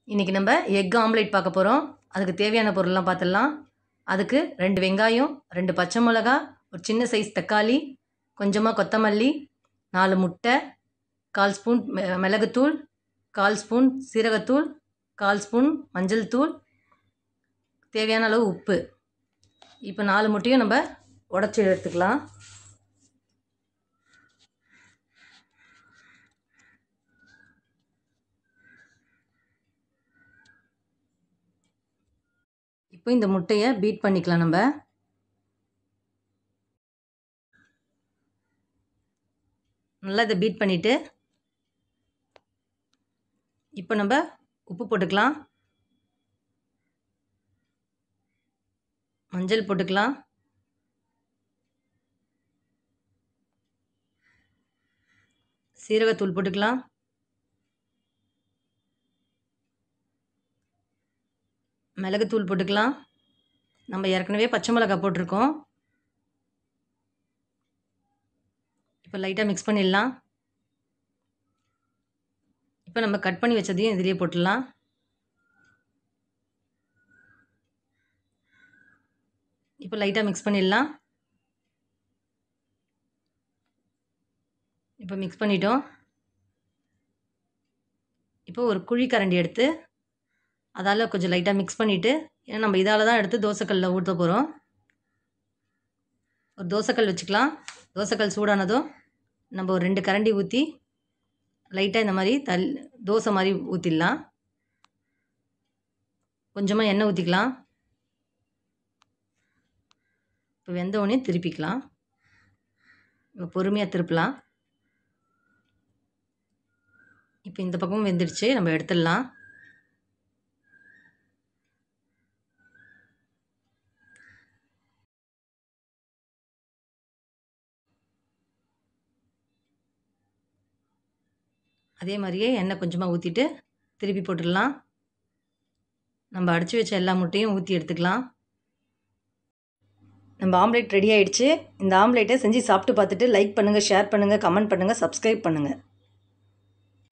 இன்றைக்கி நம்ம egg omelette பார்க்க போகிறோம். அதுக்கு தேவையான பொருள்லாம் பார்த்துடலாம். அதுக்கு 2 வெங்காயம், 2 பச்சை மிளகா, ஒரு சின்ன சைஸ் தக்காளி, கொஞ்சமாக கொத்தமல்லி, 4 முட்டை, 1/4 ஸ்பூன் மிளகுத்தூள், 1/4 ஸ்பூன் சீரகத்தூள், 1/4 ஸ்பூன் மஞ்சள் தூள், தேவையான அளவு உப்பு. இப்போ 4 முட்டையும் நம்ம உடச்சி எடுத்துக்கலாம். இப்போ இந்த முட்டையை பீட் பண்ணிக்கலாம். நம்ம நல்லா இதை பீட் பண்ணிவிட்டு இப்போ நம்ம உப்பு போட்டுக்கலாம், மஞ்சள் போட்டுக்கலாம், சீரகத்தூள் போட்டுக்கலாம், மிளகுத்தூள் போட்டுக்கலாம். நம்ம ஏற்கனவே பச்சை மிளகாய் போட்டிருக்கோம். இப்போ லைட்டாக மிக்ஸ் பண்ணிடலாம். இப்போ நம்ம கட் பண்ணி வச்சதையும் இதிலேயே போட்டுடலாம். இப்போ லைட்டாக மிக்ஸ் பண்ணிடலாம். இப்போ மிக்ஸ் பண்ணிட்டோம். இப்போ ஒரு குழி கரண்டி எடுத்து அதால் கொஞ்சம் லைட்டாக மிக்ஸ் பண்ணிவிட்டு, ஏன்னா நம்ம இதால் தான் எடுத்து தோசைக்கல்லில் ஊற்ற போகிறோம். ஒரு தோசைக்கல் வச்சுக்கலாம். தோசைக்கல் சூடானதும் நம்ம ஒரு 2 கரண்டி ஊற்றி லைட்டாக இந்த மாதிரி தோசை மாதிரி ஊற்றிடலாம். கொஞ்சமாக எண்ணெய் ஊற்றிக்கலாம். இப்போ வெந்த உடனே திருப்பிக்கலாம். இப்போ பொறுமையாக திருப்பலாம். இப்போ இந்த பக்கமும் வெந்துடுச்சு, நம்ம எடுத்துடலாம். அதே மாதிரியே எண்ணெய் கொஞ்சமாக ஊற்றிட்டு திருப்பி போட்டுடலாம். நம்ம அடித்து வச்ச எல்லா முட்டையும் ஊற்றி எடுத்துக்கலாம். நம்ம ஆம்லேட் ரெடி ஆகிடுச்சு. இந்த ஆம்லேட்டை செஞ்சு சாப்பிட்டு பார்த்துட்டு லைக் பண்ணுங்கள், ஷேர் பண்ணுங்கள், கமெண்ட் பண்ணுங்கள், சப்ஸ்கிரைப் பண்ணுங்கள்.